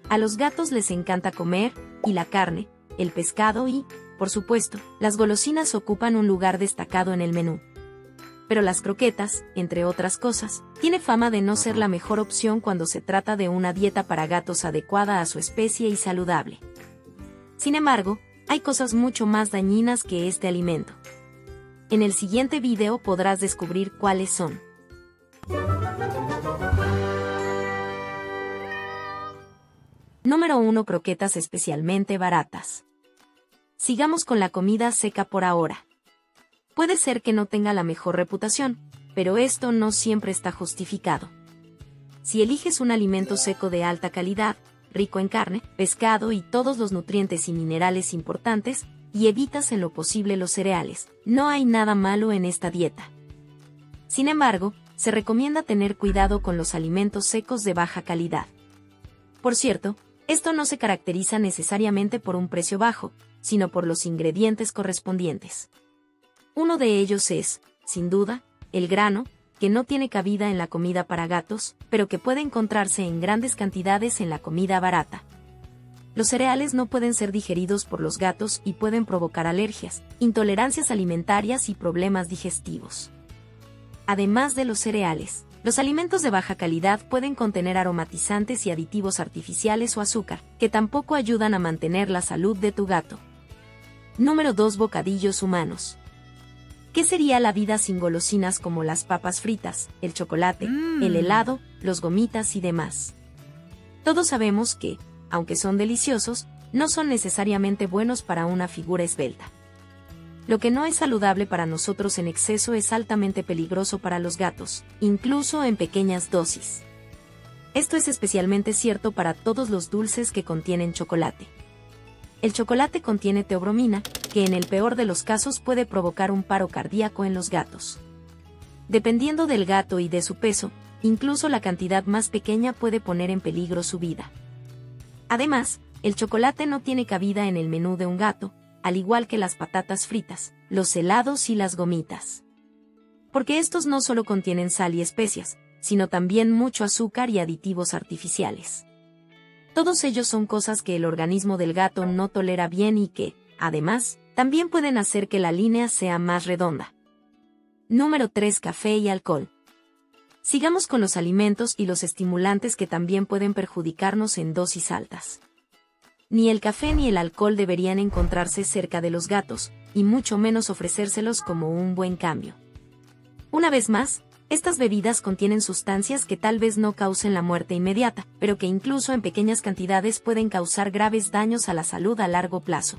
A los gatos les encanta comer, y la carne, el pescado y, por supuesto, las golosinas ocupan un lugar destacado en el menú. Pero las croquetas, entre otras cosas, tiene fama de no ser la mejor opción cuando se trata de una dieta para gatos adecuada a su especie y saludable. Sin embargo, hay cosas mucho más dañinas que este alimento. En el siguiente video podrás descubrir cuáles son. Número 1. Croquetas especialmente baratas. Sigamos con la comida seca por ahora. Puede ser que no tenga la mejor reputación, pero esto no siempre está justificado. Si eliges un alimento seco de alta calidad, rico en carne, pescado y todos los nutrientes y minerales importantes, y evitas en lo posible los cereales, no hay nada malo en esta dieta. Sin embargo, se recomienda tener cuidado con los alimentos secos de baja calidad. Por cierto, esto no se caracteriza necesariamente por un precio bajo, sino por los ingredientes correspondientes. Uno de ellos es, sin duda, el grano, que no tiene cabida en la comida para gatos, pero que puede encontrarse en grandes cantidades en la comida barata. Los cereales no pueden ser digeridos por los gatos y pueden provocar alergias, intolerancias alimentarias y problemas digestivos. Además de los cereales, los alimentos de baja calidad pueden contener aromatizantes y aditivos artificiales o azúcar, que tampoco ayudan a mantener la salud de tu gato. Número 2. Bocadillos humanos. ¿Qué sería la vida sin golosinas como las papas fritas, el chocolate, el helado, los gomitas y demás? Todos sabemos que, aunque son deliciosos, no son necesariamente buenos para una figura esbelta. Lo que no es saludable para nosotros en exceso es altamente peligroso para los gatos, incluso en pequeñas dosis. Esto es especialmente cierto para todos los dulces que contienen chocolate. El chocolate contiene teobromina, que en el peor de los casos puede provocar un paro cardíaco en los gatos. Dependiendo del gato y de su peso, incluso la cantidad más pequeña puede poner en peligro su vida. Además, el chocolate no tiene cabida en el menú de un gato, al igual que las patatas fritas, los helados y las gomitas. Porque estos no solo contienen sal y especias, sino también mucho azúcar y aditivos artificiales. Todos ellos son cosas que el organismo del gato no tolera bien y que, además, también pueden hacer que la línea sea más redonda. Número 3. Café y alcohol. Sigamos con los alimentos y los estimulantes que también pueden perjudicarnos en dosis altas. Ni el café ni el alcohol deberían encontrarse cerca de los gatos, y mucho menos ofrecérselos como un buen cambio. Una vez más, estas bebidas contienen sustancias que tal vez no causen la muerte inmediata, pero que incluso en pequeñas cantidades pueden causar graves daños a la salud a largo plazo.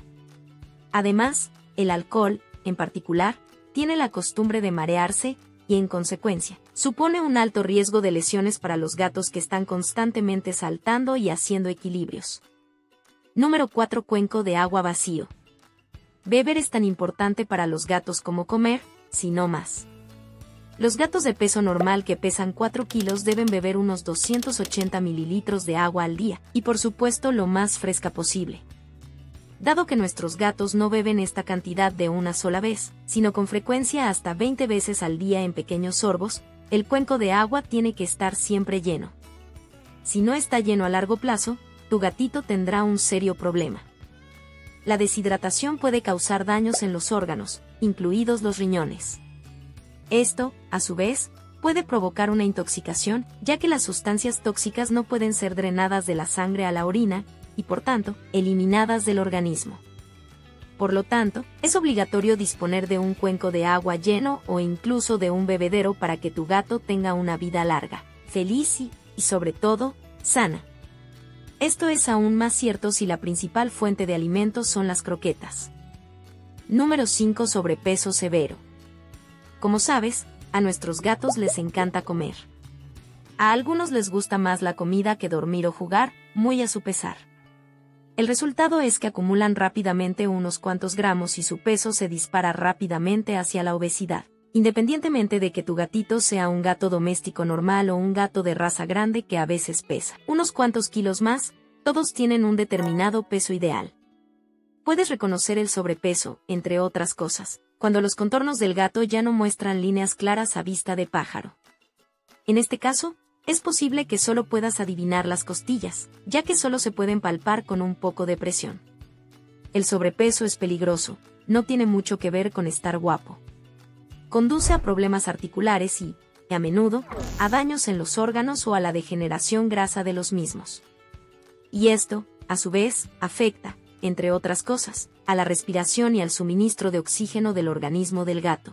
Además, el alcohol, en particular, tiene la costumbre de marearse, y en consecuencia, supone un alto riesgo de lesiones para los gatos que están constantemente saltando y haciendo equilibrios. Número 4. Cuenco de agua vacío. Beber es tan importante para los gatos como comer, si no más. Los gatos de peso normal que pesan 4 kilos deben beber unos 280 mililitros de agua al día, y por supuesto lo más fresca posible. Dado que nuestros gatos no beben esta cantidad de una sola vez, sino con frecuencia hasta 20 veces al día en pequeños sorbos, el cuenco de agua tiene que estar siempre lleno. Si no está lleno a largo plazo, tu gatito tendrá un serio problema. La deshidratación puede causar daños en los órganos, incluidos los riñones. Esto, a su vez, puede provocar una intoxicación, ya que las sustancias tóxicas no pueden ser drenadas de la sangre a la orina, y por tanto, eliminadas del organismo. Por lo tanto, es obligatorio disponer de un cuenco de agua lleno o incluso de un bebedero para que tu gato tenga una vida larga, feliz y, sobre todo, sana. Esto es aún más cierto si la principal fuente de alimentos son las croquetas. Número 5. Sobrepeso severo. Como sabes, a nuestros gatos les encanta comer. A algunos les gusta más la comida que dormir o jugar, muy a su pesar. El resultado es que acumulan rápidamente unos cuantos gramos y su peso se dispara rápidamente hacia la obesidad, independientemente de que tu gatito sea un gato doméstico normal o un gato de raza grande que a veces pesa unos cuantos kilos más, todos tienen un determinado peso ideal. Puedes reconocer el sobrepeso, entre otras cosas, cuando los contornos del gato ya no muestran líneas claras a vista de pájaro. En este caso, es posible que solo puedas adivinar las costillas, ya que solo se pueden palpar con un poco de presión. El sobrepeso es peligroso, no tiene mucho que ver con estar guapo. Conduce a problemas articulares y, a menudo, a daños en los órganos o a la degeneración grasa de los mismos. Y esto, a su vez, afecta, entre otras cosas, a la respiración y al suministro de oxígeno del organismo del gato.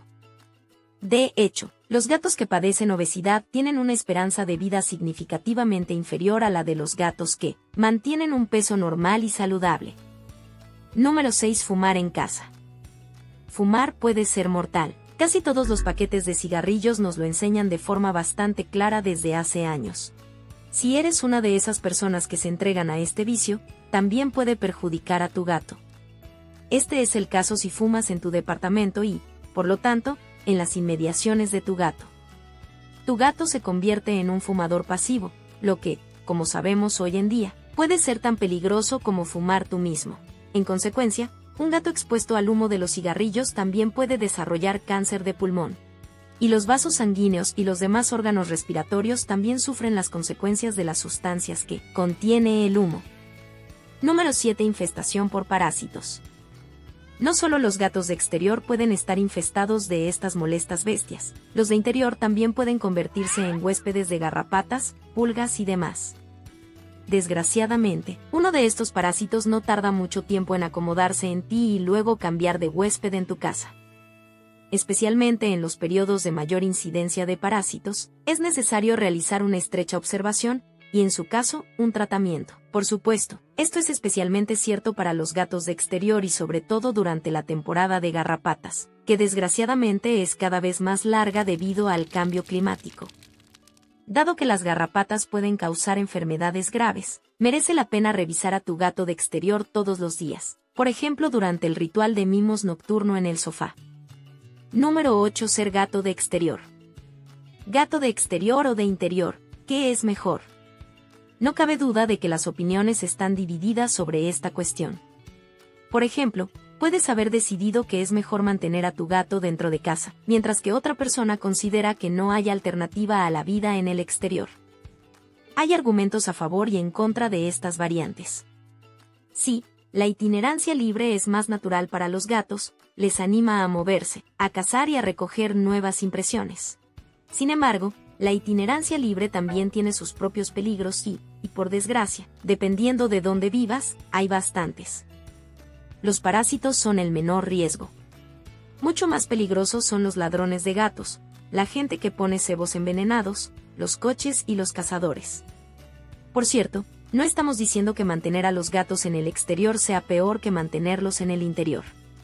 De hecho, los gatos que padecen obesidad tienen una esperanza de vida significativamente inferior a la de los gatos que mantienen un peso normal y saludable. Número 6. Fumar en casa. Fumar puede ser mortal. Casi todos los paquetes de cigarrillos nos lo enseñan de forma bastante clara desde hace años. Si eres una de esas personas que se entregan a este vicio, también puede perjudicar a tu gato. Este es el caso si fumas en tu departamento y, por lo tanto, en las inmediaciones de tu gato. Tu gato se convierte en un fumador pasivo, lo que, como sabemos hoy en día, puede ser tan peligroso como fumar tú mismo. En consecuencia, un gato expuesto al humo de los cigarrillos también puede desarrollar cáncer de pulmón. Y los vasos sanguíneos y los demás órganos respiratorios también sufren las consecuencias de las sustancias que contiene el humo. Número 7. Infestación por parásitos. No solo los gatos de exterior pueden estar infestados de estas molestas bestias, los de interior también pueden convertirse en huéspedes de garrapatas, pulgas y demás. Desgraciadamente, uno de estos parásitos no tarda mucho tiempo en acomodarse en ti y luego cambiar de huésped en tu casa. Especialmente en los periodos de mayor incidencia de parásitos, es necesario realizar una estrecha observación y, en su caso, un tratamiento. Por supuesto, esto es especialmente cierto para los gatos de exterior y sobre todo durante la temporada de garrapatas, que desgraciadamente es cada vez más larga debido al cambio climático. Dado que las garrapatas pueden causar enfermedades graves, merece la pena revisar a tu gato de exterior todos los días, por ejemplo durante el ritual de mimos nocturno en el sofá. Número 8. Ser gato de exterior. ¿Gato de exterior o de interior? ¿Qué es mejor? No cabe duda de que las opiniones están divididas sobre esta cuestión. Por ejemplo, puedes haber decidido que es mejor mantener a tu gato dentro de casa, mientras que otra persona considera que no hay alternativa a la vida en el exterior. Hay argumentos a favor y en contra de estas variantes. Sí, la itinerancia libre es más natural para los gatos, les anima a moverse, a cazar y a recoger nuevas impresiones. Sin embargo, la itinerancia libre también tiene sus propios peligros y por desgracia, dependiendo de dónde vivas, hay bastantes. Los parásitos son el menor riesgo. Mucho más peligrosos son los ladrones de gatos, la gente que pone cebos envenenados, los coches y los cazadores. Por cierto, no estamos diciendo que mantener a los gatos en el exterior sea peor que mantenerlos en el interior.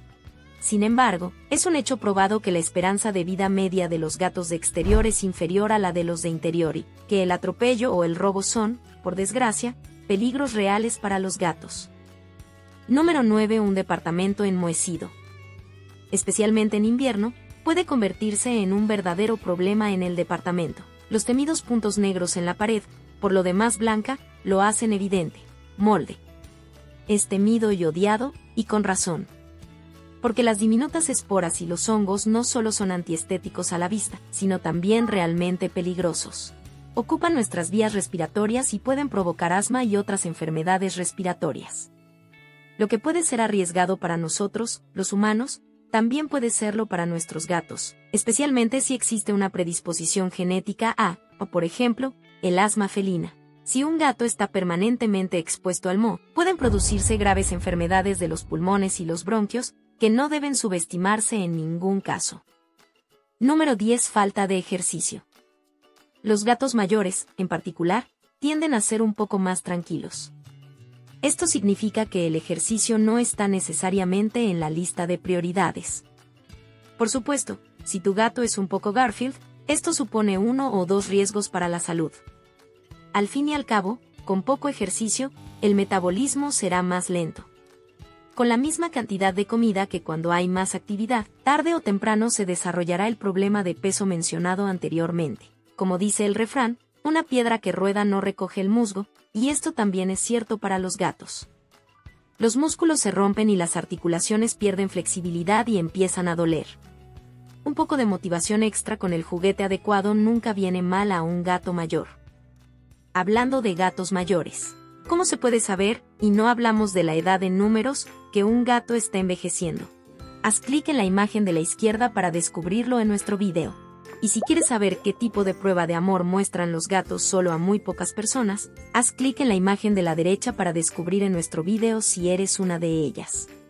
Sin embargo, es un hecho probado que la esperanza de vida media de los gatos de exterior es inferior a la de los de interior y que el atropello o el robo son, por desgracia, peligros reales para los gatos. Número 9. Un departamento enmohecido. Especialmente en invierno, puede convertirse en un verdadero problema en el departamento. Los temidos puntos negros en la pared, por lo demás blanca, lo hacen evidente. Molde. Es temido y odiado, y con razón. Porque las diminutas esporas y los hongos no solo son antiestéticos a la vista, sino también realmente peligrosos. Ocupan nuestras vías respiratorias y pueden provocar asma y otras enfermedades respiratorias. Lo que puede ser arriesgado para nosotros, los humanos, también puede serlo para nuestros gatos, especialmente si existe una predisposición genética a, o por ejemplo, el asma felina. Si un gato está permanentemente expuesto al moho, pueden producirse graves enfermedades de los pulmones y los bronquios, que no deben subestimarse en ningún caso. Número 10. Falta de ejercicio. Los gatos mayores, en particular, tienden a ser un poco más tranquilos. Esto significa que el ejercicio no está necesariamente en la lista de prioridades. Por supuesto, si tu gato es un poco Garfield, esto supone 1 o 2 riesgos para la salud. Al fin y al cabo, con poco ejercicio, el metabolismo será más lento. Con la misma cantidad de comida que cuando hay más actividad, tarde o temprano se desarrollará el problema de peso mencionado anteriormente. Como dice el refrán, una piedra que rueda no recoge el musgo, y esto también es cierto para los gatos. Los músculos se rompen y las articulaciones pierden flexibilidad y empiezan a doler. Un poco de motivación extra con el juguete adecuado nunca viene mal a un gato mayor. Hablando de gatos mayores. ¿Cómo se puede saber, y no hablamos de la edad en números, que un gato está envejeciendo? Haz clic en la imagen de la izquierda para descubrirlo en nuestro video. Y si quieres saber qué tipo de prueba de amor muestran los gatos solo a muy pocas personas, haz clic en la imagen de la derecha para descubrir en nuestro video si eres una de ellas.